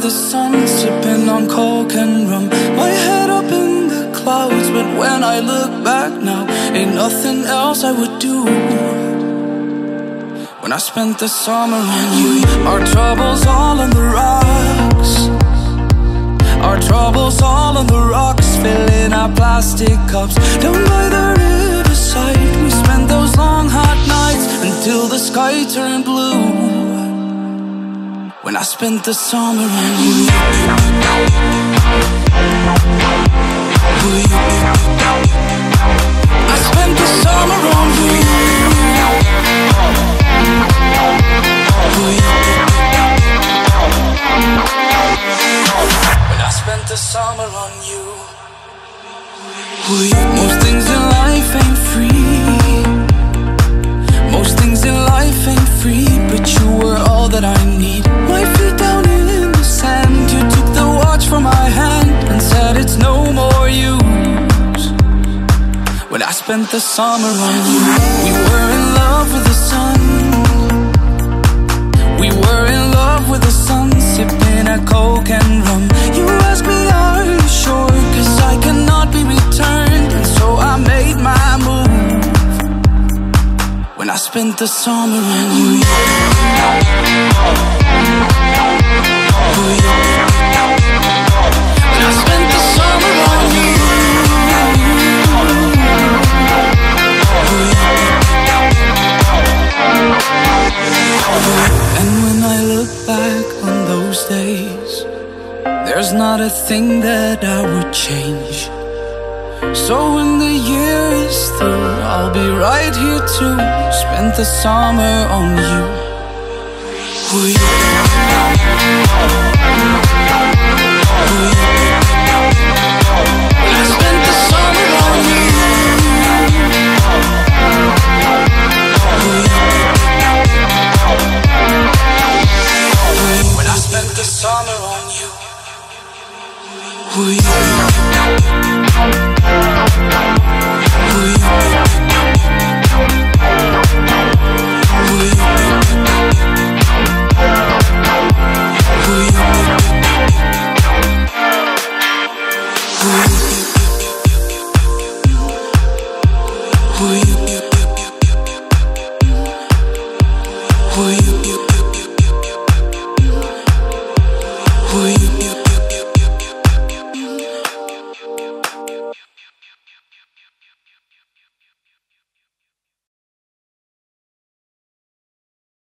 with the sun, sipping on coke and rum. My head up in the clouds, but when I look back now, ain't nothing else I would do. When I spent the summer on you. Our troubles all on the rocks. Our troubles all on the rocks, filling our plastic cups. Down by the riverside, we spent those long hot nights until the sky turned blue. When I spent the summer on you. I spent the summer on you. When I spent the summer on you. Most things in life ain't free. Most things in life ain't free, but you were all that I need. My feet down in the sand, you took the watch from my hand and said it's no more use. When I spent the summer on you. We were in love with the sun. We were in love with the sun, sipping a coke and rum. You asked me, are you sure? 'Cause I cannot be returned, and so I made my move. When I spent the summer on you. When I spent the summer on you. And when I look back on those days, there's not a thing that I would change. So when the year is through, I'll be right here to spend the summer on you. When I spent the summer on you. When I spent the summer on you.